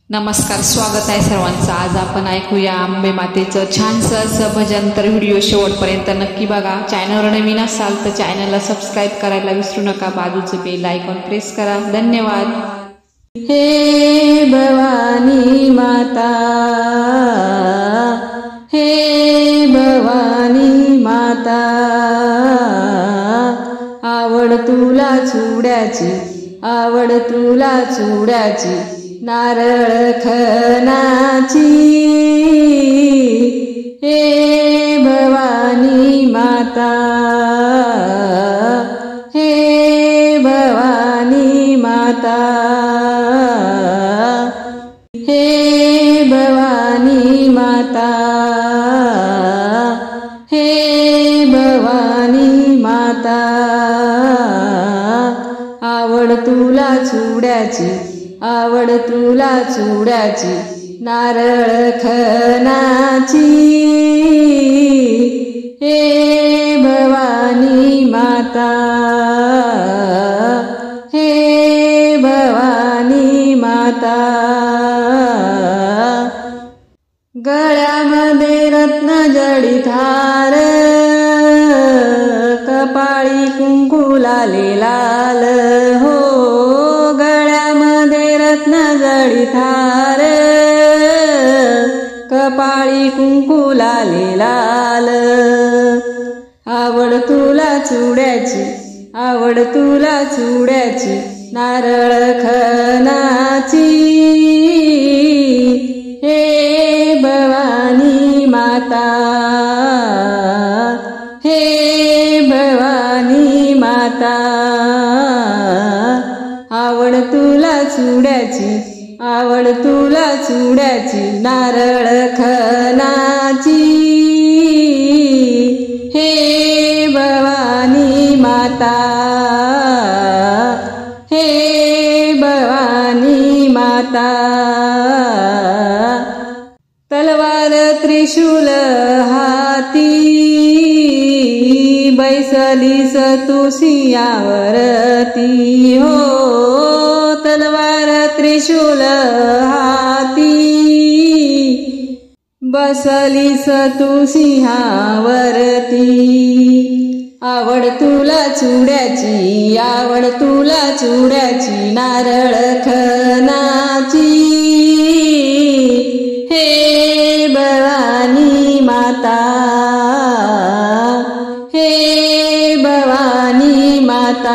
नमस्कार, स्वागत आहे सर्वांचं। आज आपण ऐकूया अंबे मातेचं छानसं असं भजन। तर व्हिडिओ शेवटपर्यंत नक्की बघा। चॅनलवर नवीन असाल तर चॅनलला सबस्क्राईब करायला विसरू नका। बाजूचं बेल आयकॉन प्रेस करा। धन्यवाद। हे भवानी माता, हे भवानी माता, आवड तुला चुड्याची, आवड तुला चुड्याची, नारळ खनाची। हे भवानी माता, हे भवानी माता, हे भवानी माता, हे भवानी माता, आवड तुला चुड्याची, आवड तुला चुड्याची, नारळ खनाची। हे भवानी माता, हे भवानी माता, गळ्यामध्ये रत्न जडित हार, कपाळी कुंकू लाले लाल हो, गळ्यामध्ये रत्न जडित हार, कपाळी कुंकू लाले लाल, आवड तुला चुड्याची, आवड तुला चुड्याची, नारळ खनाची। हे भवानी माता, हे भवानी माता, आवड तुला चुड्याची, आवड तुला चुड्याची, नारळ खनाची। हे भवानी माता, हे भवानी माता, तलवार त्रिशूल हाती, बैसलीस तू सिंहावरती हो, तलवार त्रिशूल हाती, बसलीस तू सिंहावरती, आवड तुला चुड्याची, आवड तुला चुड्याची, नारळ खनाची। हे भवानी माता, हे भवानी माता,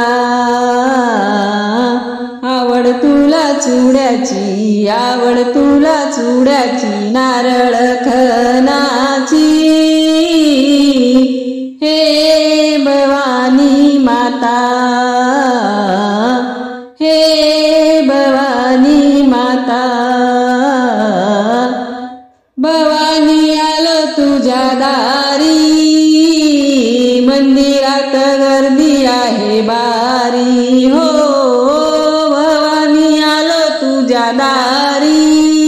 आवड तुला चुड्याची, आवड तुला चुड्याची, नारळ खनाची। हे भवानी माता, हे भवानी माता, भवानी आलो तुझ्या दारी, मंदिरात गर्दी आहे बारी हो, भवानी आलो तुझ्या दारी,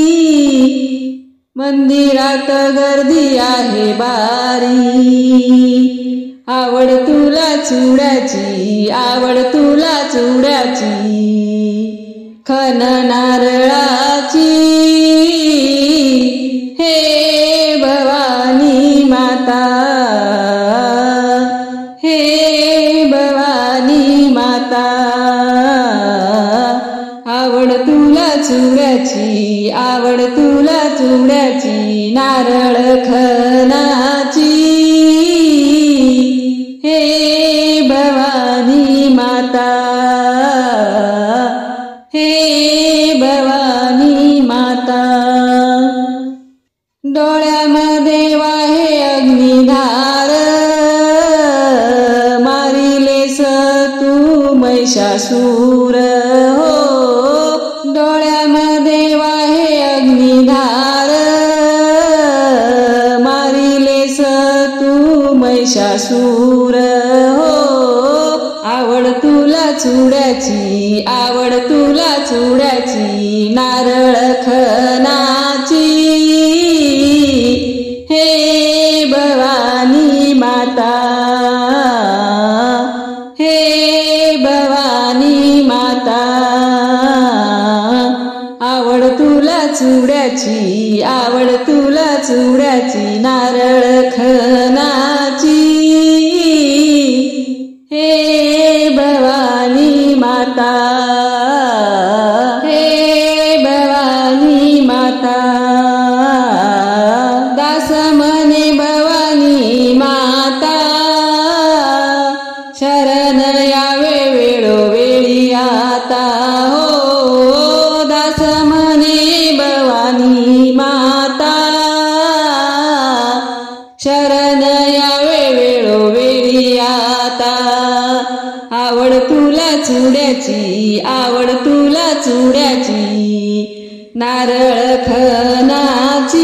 मंदिरात गर्दी आहे बारी, आवड तुला चुड्याची, आवड तुला चुड्याची, खण नारळाची। हे भवानी माता, हे भवानी माता, आवड तुला चुड्याची, आवड तुला चुड्याची, नारळ खनाची। हे भवानी माता, हे भवानी माता, डोळ्यामध्ये वाहे अग्निधार, मारिलेस तू महिषासूर हो, डोळ्यामध्ये वाहे अग्निधार, मारिलेस तू महिषासूर हो, आवड तुला चुड्याची, आवड तुला चुड्याची, नारळ खनाची। हे भवानी माता, हे भवानी माता, आवड तुला चुड्याची आवड तुला चुड्याची नारळ खणाची हे भवानी माता हे भवानी माता दास म्हणे भवानी माता शरण यावे वेळोवेळी आता हो दास म्हणे भवानी माता शरण यावे वेळोवेळी आता आवड तुला चुड्याची आवड तुला चुड्याची नारळ खणाची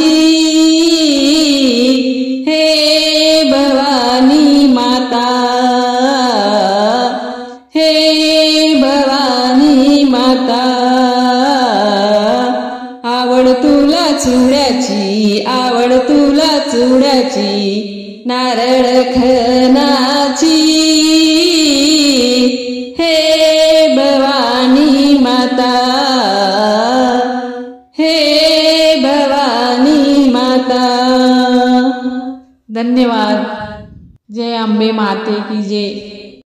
हे भवानी माता हे भवानी माता आवड तुला चुड्याची आवड तुला चुड्याची नारळ खणाची हे भवानी माता हे भवानी माता। धन्यवाद। जय अंबे माते की जय।